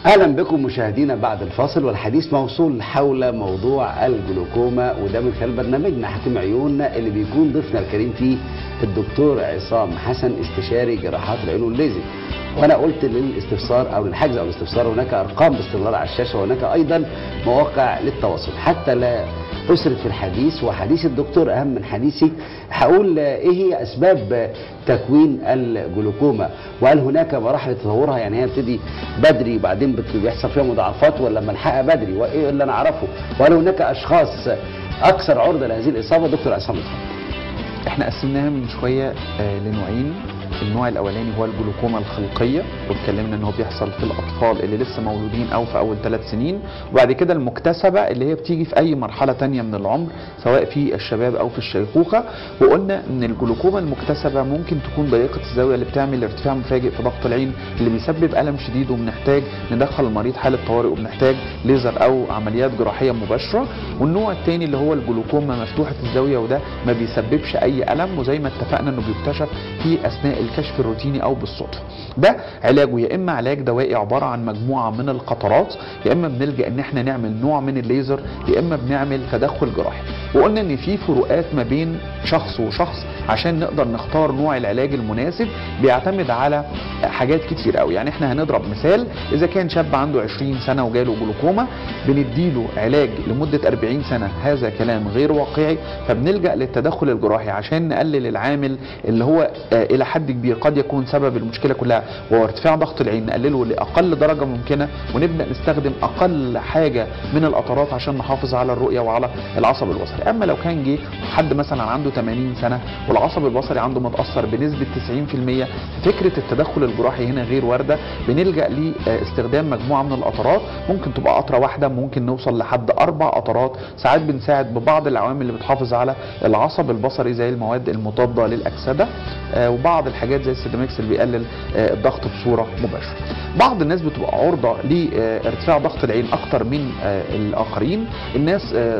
اهلا بكم مشاهدينا بعد الفاصل، والحديث موصول حول موضوع الجلوكوما، وده من خلال برنامجنا حكيم عيون اللي بيكون ضيفنا الكريم فيه الدكتور عصام حسن، استشاري جراحات العيون والليزر. وانا قلت للاستفسار او للحجز او الاستفسار هناك ارقام باستمرار على الشاشه، وهناك ايضا مواقع للتواصل. حتى لا أسرد في الحديث، وحديث الدكتور أهم من حديثي، هقول إيه هي أسباب تكوين الجلوكوما، وهل هناك مراحل تطورها؟ يعني هي بتبتدي بدري وبعدين بيحصل فيها مضاعفات، ولا ملحقها بدري، وإيه اللي أنا أعرفه؟ وهل هناك أشخاص أكثر عرضة لهذه الإصابة؟ دكتور عصام اتفضل. احنا قسمناها من شويه لنوعين. النوع الاولاني هو الجلوكوما الخلقيه، واتكلمنا ان هو بيحصل في الاطفال اللي لسه مولودين او في اول 3 سنين، وبعد كده المكتسبه اللي هي بتيجي في اي مرحله ثانيه من العمر سواء في الشباب او في الشيخوخه. وقلنا ان الجلوكوما المكتسبه ممكن تكون ضيقه الزاويه اللي بتعمل ارتفاع مفاجئ في ضغط العين اللي بيسبب الم شديد، وبنحتاج ندخل المريض حاله طوارئ، وبنحتاج ليزر او عمليات جراحيه مباشره. والنوع الثاني اللي هو الجلوكوما مفتوحه الزاويه، وده ما بيسببش اي الم، وزي ما اتفقنا انه بيكتشف في اثناء الكشف الروتيني او بالصدفه. ده علاجه يا اما علاج دوائي عباره عن مجموعه من القطرات، يا اما بنلجا ان احنا نعمل نوع من الليزر، يا اما بنعمل تدخل جراحي. وقلنا ان في فروقات ما بين شخص وشخص عشان نقدر نختار نوع العلاج المناسب، بيعتمد على حاجات كتير قوي. يعني احنا هنضرب مثال، اذا كان شاب عنده 20 سنه وجاله جلوكوما بنديله علاج لمده 40 سنه، هذا كلام غير واقعي، فبنلجا للتدخل الجراحي عشان نقلل العامل اللي هو الى حد كبير قد يكون سبب المشكله كلها، وهو ارتفاع ضغط العين، نقلله لاقل درجه ممكنه، ونبدا نستخدم اقل حاجه من القطرات عشان نحافظ على الرؤيه وعلى العصب البصري. اما لو كان جه حد مثلا عنده 80 سنه والعصب البصري عنده متاثر بنسبه 90%، فكره التدخل الجراحي هنا غير وارده. بنلجا لاستخدام مجموعه من القطرات، ممكن تبقى قطره واحده، ممكن نوصل لحد 4 قطرات. ساعات بنساعد ببعض العوامل اللي بتحافظ على العصب البصري زي المواد المضاده للاكسده، وبعض الحاجات زي السيداميكس اللي بيقلل الضغط بصوره مباشره. بعض الناس بتبقى عرضه لارتفاع ضغط العين اكتر من الاخرين. الناس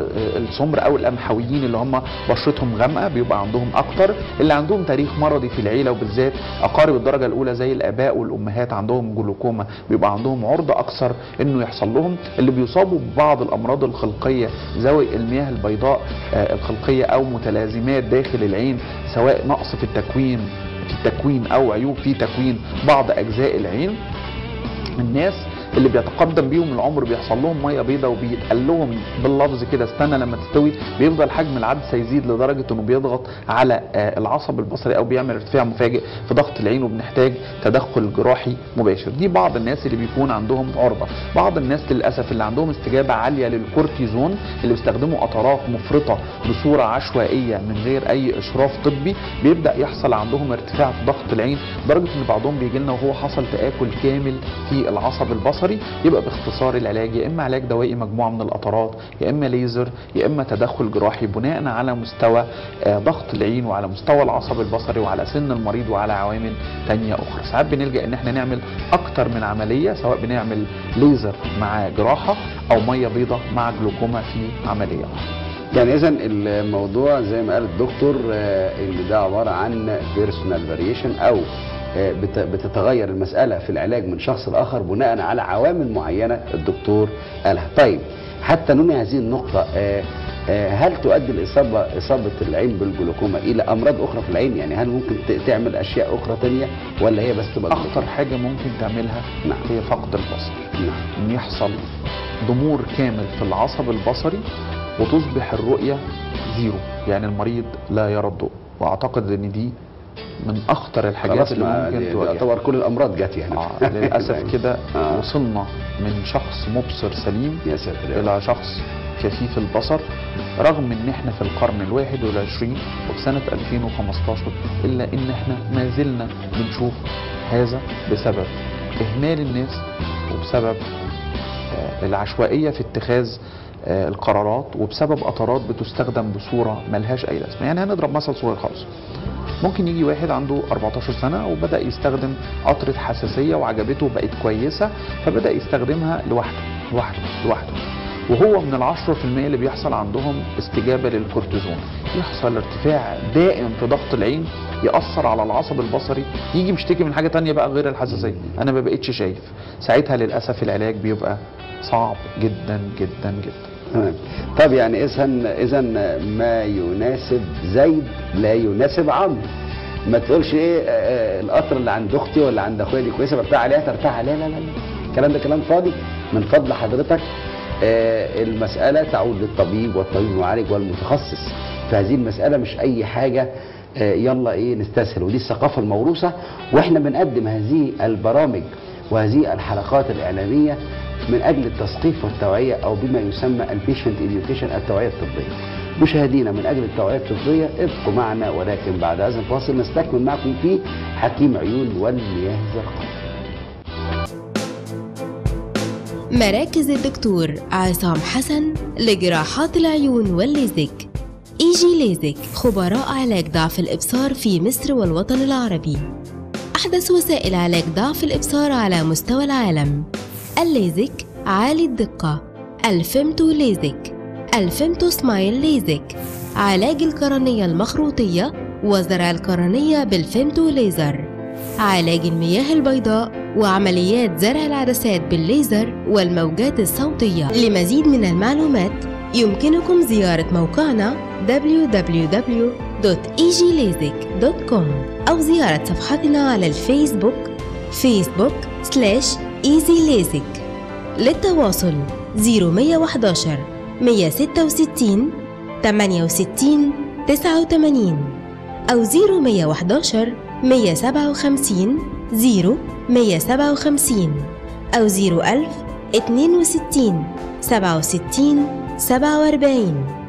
السمر او القمحويين اللي هم بشرتهم غامقه بيبقى عندهم اكتر، اللي عندهم تاريخ مرضي في العيله، وبالذات اقارب الدرجه الاولى زي الاباء والامهات عندهم جلوكوما بيبقى عندهم عرضه اكثر انه يحصل لهم. اللي بيصابوا ببعض الامراض الخلقيه ذوي المياه البيضاء الخلقيه او متلازمات داخل العين، سواء نقص في التكوين او عيوب في تكوين بعض اجزاء العين. الناس اللي بيتقدم بيهم العمر بيحصل لهم ميه بيضاء وبيتقال لهم باللفظ كده استنى لما تستوي، بيفضل حجم العدسه يزيد لدرجه انه بيضغط على العصب البصري او بيعمل ارتفاع مفاجئ في ضغط العين، وبنحتاج تدخل جراحي مباشر. دي بعض الناس اللي بيكون عندهم عرضه. بعض الناس للاسف اللي عندهم استجابه عاليه للكورتيزون، اللي بيستخدموا قطرات مفرطه بصوره عشوائيه من غير اي اشراف طبي، بيبدا يحصل عندهم ارتفاع في ضغط العين لدرجه ان بعضهم بيجي لنا وهو حصل تاكل كامل في العصب البصري. يبقى باختصار العلاج يا اما علاج دوائي مجموعه من القطرات، يا اما ليزر، يا اما تدخل جراحي بناء على مستوى ضغط العين وعلى مستوى العصب البصري وعلى سن المريض وعلى عوامل ثانيه اخرى. ساعات بنلجا ان احنا نعمل اكتر من عمليه، سواء بنعمل ليزر مع جراحه او ميه بيضاء مع جلوكوما في عمليه واحده. يعني اذا الموضوع زي ما قال الدكتور ان ده عباره عن بيرسونال فاريشن، او بتتغير المسألة في العلاج من شخص لآخر بناء على عوامل معينة الدكتور قالها. طيب حتى ننهي هذه النقطة، هل تؤدي إصابة العين بالجلوكوما إلى أمراض أخرى في العين؟ يعني هل ممكن تعمل أشياء أخرى تانية، ولا هي بس تبقى أخطر حاجة ممكن تعملها هي فقد البصر. إن يحصل ضمور كامل في العصب البصري وتصبح الرؤية زيرو، يعني المريض لا يرى الضوء. وأعتقد إن دي من اخطر الحاجات اللي ممكن تواجهها. يعتبر كل الامراض جت يعني للاسف كده. وصلنا من شخص مبصر سليم يا ساتر الى شخص كفيف البصر، رغم ان احنا في القرن ال21 وفي سنه 2015، الا ان احنا ما زلنا بنشوف هذا بسبب اهمال الناس وبسبب العشوائيه في اتخاذ القرارات، وبسبب قطرات بتستخدم بصوره ملهاش اي لازمه. يعني هنضرب مثل صغير خالص. ممكن يجي واحد عنده 14 سنة وبدأ يستخدم قطرة حساسية وعجبته وبقت كويسة، فبدأ يستخدمها لوحده. وهو من ال10% اللي بيحصل عندهم استجابة للكورتيزون. يحصل ارتفاع دائم في ضغط العين، يأثر على العصب البصري، يجي مشتكي من حاجة تانية بقى غير الحساسية، أنا ما بقتش شايف. ساعتها للأسف العلاج بيبقى صعب جدا جدا جدا. تمام. طب يعني إذا ما يناسب زيد لا يناسب عمرو. ما تقولش ايه القطر اللي عند اختي ولا عند اخويا دي كويسه برتاح عليها ترتاح عليها، لا لا لا، الكلام ده كلام فاضي. من فضل حضرتك المساله تعود للطبيب والطبيب المعالج والمتخصص في هذه المساله، مش اي حاجه يلا ايه نستسهل. ودي الثقافه الموروثه، واحنا بنقدم هذه البرامج وهذه الحلقات الاعلاميه من اجل التثقيف والتوعيه، او بما يسمى البيشنت اديوكيشن، التوعيه الطبيه. مشاهدينا من اجل التوعيه الطبيه ابقوا معنا، ولكن بعد هذا الفاصل نستكمل معكم في حكيم عيون والمياه الزرقاء. مراكز الدكتور عصام حسن لجراحات العيون والليزك. ايجي ليزك، خبراء علاج ضعف الابصار في مصر والوطن العربي. احدث وسائل علاج ضعف الابصار على مستوى العالم. الليزك عالي الدقة، الفيمتو ليزك، الفيمتو سمايل ليزك، علاج القرنية المخروطية وزرع القرنية بالفيمتو ليزر، علاج المياه البيضاء وعمليات زرع العدسات بالليزر والموجات الصوتية. لمزيد من المعلومات يمكنكم زيارة موقعنا www.easylazic.com أو زيارة صفحتنا على الفيسبوك facebook/easylazic. للتواصل 0111 166 68 89 أو 0111 157 157 أو 01000 62 67 47.